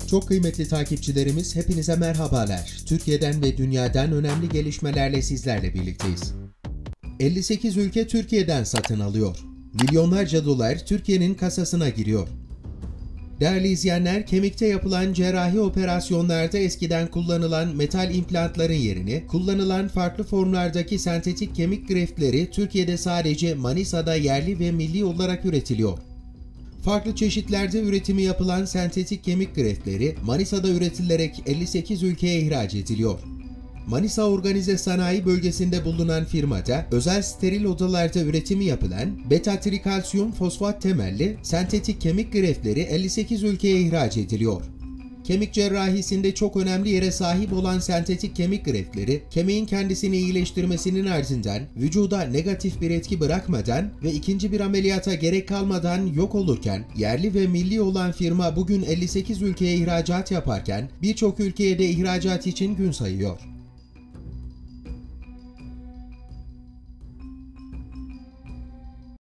Çok kıymetli takipçilerimiz, hepinize merhabalar. Türkiye'den ve dünyadan önemli gelişmelerle sizlerle birlikteyiz. 58 ülke Türkiye'den satın alıyor. Milyonlarca dolar Türkiye'nin kasasına giriyor. Değerli izleyenler, kemikte yapılan cerrahi operasyonlarda eskiden kullanılan metal implantların yerini, kullanılan farklı formlardaki sentetik kemik greftleri Türkiye'de sadece Manisa'da yerli ve milli olarak üretiliyor. Farklı çeşitlerde üretimi yapılan sentetik kemik greftleri Manisa'da üretilerek 58 ülkeye ihraç ediliyor. Manisa Organize Sanayi Bölgesi'nde bulunan firmada özel steril odalarda üretimi yapılan beta-trikalsiyum fosfat temelli sentetik kemik greftleri 58 ülkeye ihraç ediliyor. Kemik cerrahisinde çok önemli yere sahip olan sentetik kemik greftleri, kemiğin kendisini iyileştirmesinin ardından vücuda negatif bir etki bırakmadan ve ikinci bir ameliyata gerek kalmadan yok olurken, yerli ve milli olan firma bugün 58 ülkeye ihracat yaparken birçok ülkeye de ihracat için gün sayıyor.